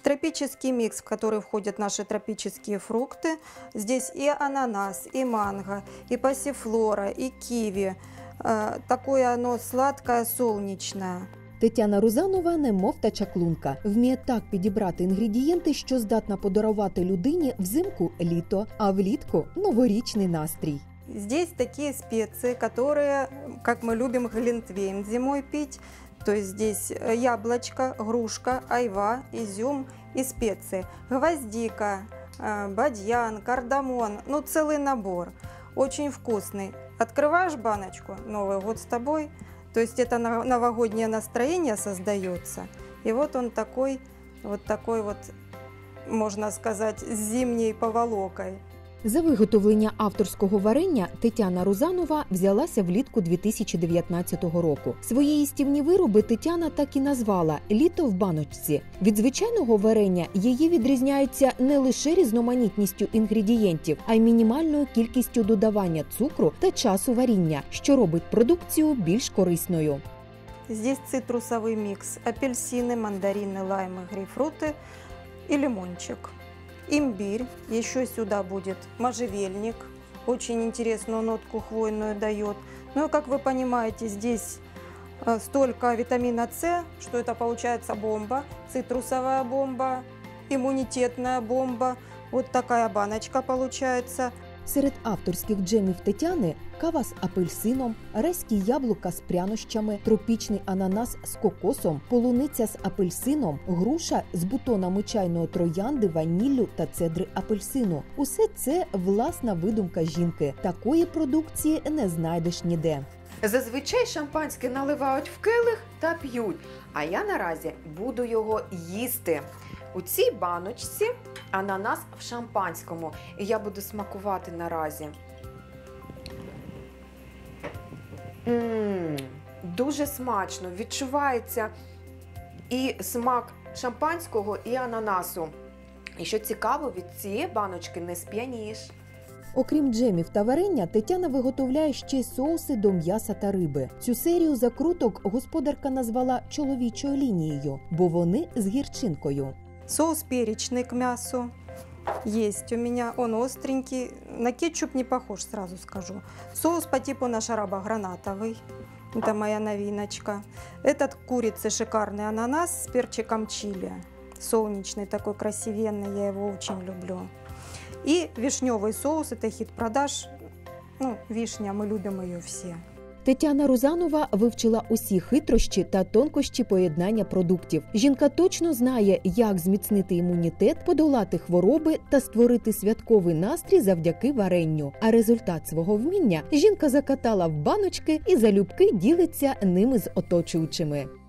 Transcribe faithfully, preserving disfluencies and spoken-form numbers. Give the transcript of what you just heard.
Тропический микс, в который входят наши тропические фрукты. Здесь и ананас, и манго, и пассифлора, и киви. Такое оно сладкое, солнечное. Тетяна Рузанова немов та чаклунка. Вміє так підібрати інгредієнти, що здатна подарувати людині взимку літо, а влітку новорічний настрій. Здесь такие специи, которые, как мы любим глинтвейн зимой пить. То есть здесь яблочко, грушка, айва, изюм и специи. Гвоздика, бадьян, кардамон, ну целый набор. Очень вкусный. Открываешь баночку, Новый год с тобой. То есть это новогоднее настроение создается. И вот он такой, вот такой вот, можно сказать, с зимней поволокой. За виготовлення авторського варення Тетяна Рузанова взялася влітку дві тисячі дев'ятнадцятого року. Свої їстівні вироби Тетяна так і назвала «Літо в баночці». Від звичайного варення її відрізняються не лише різноманітністю інгредієнтів, а й мінімальною кількістю додавання цукру та часу варіння, що робить продукцію більш корисною. Здесь цитрусовый микс: апельсины, мандарины, лаймы, грейпфруты и лимончик. Имбирь, еще сюда будет можжевельник, очень интересную нотку хвойную дает. Ну и как вы понимаете, здесь столько витамина С, что это получается бомба, цитрусовая бомба, иммунитетная бомба. Вот такая баночка получается. Серед авторських джемів Тетяни – кава з апельсином, райські яблука з прянощами, тропічний ананас з кокосом, полуниця з апельсином, груша з бутонами чайної троянди, ваніллю та цедри апельсину. Усе це власна видумка жінки. Такої продукції не знайдеш ніде. Зазвичай шампанське наливають в келих та п'ють, а я наразі буду його їсти. У цій баночці ананас в шампанському, і я буду смакувати наразі. Ммм, дуже смачно, відчувається і смак шампанського, і ананасу. І що цікаво, від цієї баночки не сп'янієш. Окрім джемів та варення, Тетяна виготовляє ще й соуси до м'яса та риби. Цю серію закруток господарка назвала чоловічою лінією, бо вони з гірчинкою. Соус перечный к мясу есть у меня, он остренький, на кетчуп не похож, сразу скажу. Соус по типу наш арабо-гранатовый, это моя новиночка. Этот курицы шикарный ананас с перчиком чили, солнечный такой красивенный, я его очень люблю. И вишневый соус, это хит продаж, ну, вишня, мы любим ее все. Тетяна Рузанова вивчила усі хитрощі та тонкощі поєднання продуктів. Жінка точно знає, як зміцнити імунітет, подолати хвороби та створити святковий настрій завдяки варенню. А результат свого вміння жінка закатала в баночки і залюбки ділиться ними з оточуючими.